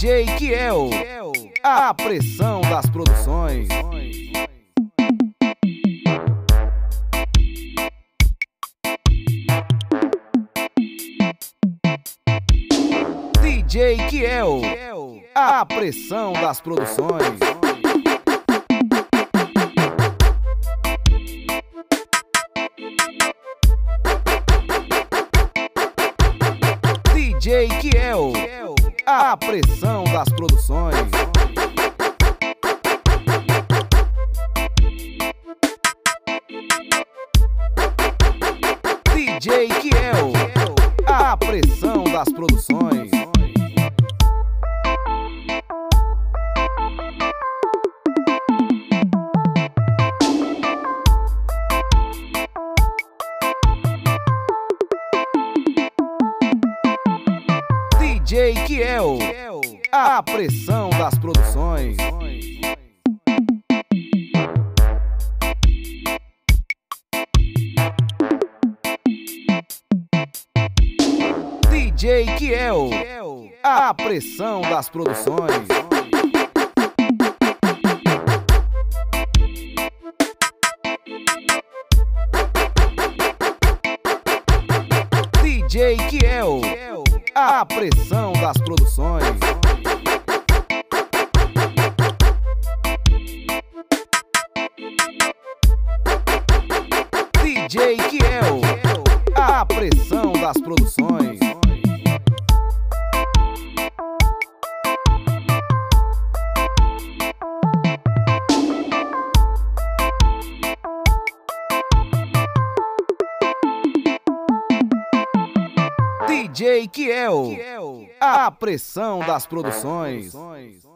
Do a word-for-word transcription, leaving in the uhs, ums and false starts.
D J Kiel, a pressão das produções. D J Kiel, a pressão das produções. D J Kiel, a pressão das produções. D J Kiel, a pressão das produções. D J Kiel, a pressão das produções. D J Kiel, a pressão das produções. D J Kiel, a pressão das produções. D J Kiel, a pressão das produções. D J Kiel, a pressão das produções.